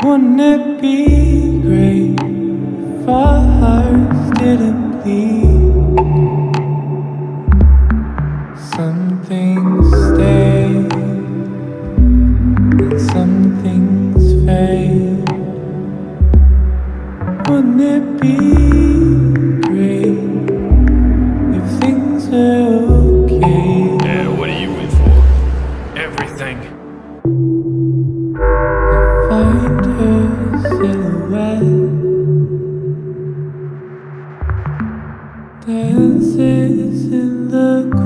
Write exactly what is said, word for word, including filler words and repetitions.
Wouldn't it be great if our hearts didn't bleed? Some things stay and some things fade. Wouldn't it be great if things were okay? Yeah, what are you in for? Everything. I find her silhouette dances in the